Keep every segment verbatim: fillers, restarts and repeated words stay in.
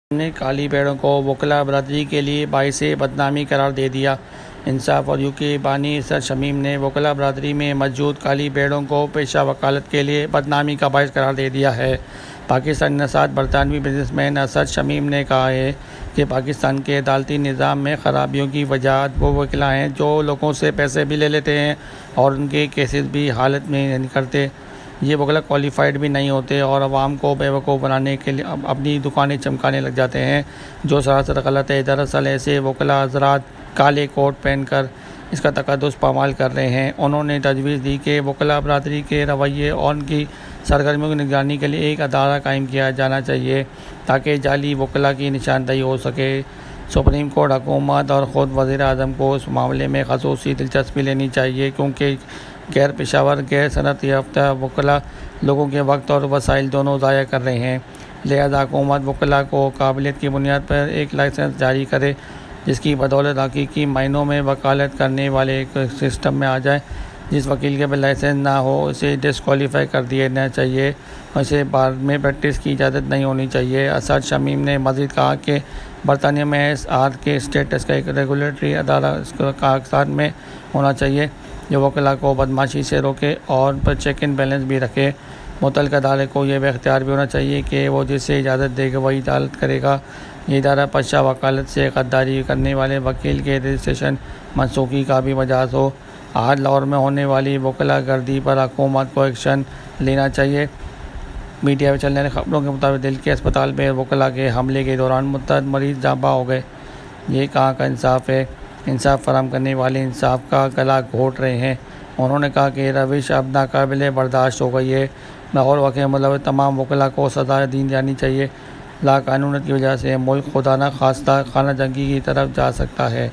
ने काली भेड़ों को वकला बरादरी के लिए बाइस बदनामी करार दे दिया। इंसाफ और यू के बानी असद शमीम ने वकला बरादरी में मौजूद काली भेड़ों को पेशा वकालत के लिए बदनामी का बाइस करार दे दिया है। पाकिस्तानी नसाद बरतानवी बिजनेसमैन असद शमीम ने कहा है कि पाकिस्तान के अदालती निज़ाम में ख़राबियों की वजह वो वकीला हैं जो लोगों से पैसे भी ले लेते हैं और उनके केसेस भी हालत में नहीं करते। ये वकला क्वालिफाइड भी नहीं होते और आवाम को बेवकूफ़ बनाने के लिए अपनी दुकानें चमकाने लग जाते हैं, जो सरासर गलत है। दरअसल ऐसे वकला हज़रात काले कोट पहनकर इसका तकद्दुस पामाल कर रहे हैं। उन्होंने तजवीज़ दी कि वकला बरादरी के रवैये और उनकी सरगर्मियों की निगरानी के लिए एक अदारा कायम किया जाना चाहिए ताकि जाली वकला की निशानदेही हो सके। सुप्रीम कोर्ट हुकूमत और ख़ुद वज़ीर आज़म को इस मामले में ख़ुसूसी दिलचस्पी लेनी चाहिए, क्योंकि गैर पेशावर गैर सनत याफ्ता वकला लोगों के वक्त और वसाइल दोनों ज़ाया कर रहे हैं। लिहाजा हुकूमत वकला को काबिलियत की बुनियाद पर एक लाइसेंस जारी करे जिसकी बदौलत हकीकी मायनों में वकालत करने वाले एक सिस्टम में आ जाए। जिस वकील के पास लाइसेंस ना हो उसे डिसक्वालीफाई कर दिया जाना चाहिए और इसे बाद में प्रैक्टिस की इजाज़त नहीं होनी चाहिए। असद शमीम ने मज़ीद कहा कि बरतानिया में एस आर के स्टेटस का एक रेगुलेटरी अदारा कागजात में होना चाहिए जो वकला को बदमाशी से रोके और पर चेक इन बैलेंस भी रखे। मुतल्लिक़ अदालत को यह भी इख्तियार भी होना चाहिए कि वो जिसे इजाज़त देगा वही अदालत करेगा। ये इदारा पेशा वकालत से गद्दारी करने वाले वकील के रजिस्ट्रेशन मनसूखी का भी मजाज हो। आज लाहौर में होने वाली वकला गर्दी पर हुकूमत को एक्शन लेना चाहिए। मीडिया में चलने वाली खबरों के मुताबिक दिल के अस्पताल में वकला के हमले के दौरान मुतअद्दिद मरीज जाँबा हो गए। ये कहाँ का इंसाफ है? इंसाफ फराहम करने वाले इंसाफ का गला घोट रहे हैं। उन्होंने कहा कि रविश अब नाकाबिल बर्दाश्त हो गई है। लाहौर वाक़े मतलब तमाम वकला को सज़ा दी जानी चाहिए। लाकानूनियत की वजह से मुल्क खुदा न खास्ता खाना जंगी की तरफ जा सकता है,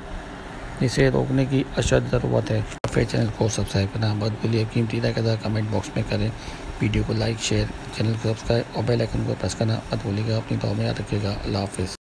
इसे रोकने की अशद ज़रूरत है। फिर चैनल को सब्सक्राइब करना मत भूलिए। कीमती राय कमेंट बॉक्स में करें। वीडियो को लाइक शेयर, चैनल को सब्सक्राइब और बेल आइकन को प्रेस करना मत भूलिएगा। अपनी दुआ में याद रखिएगा। अल्लाह हाफ़िज़।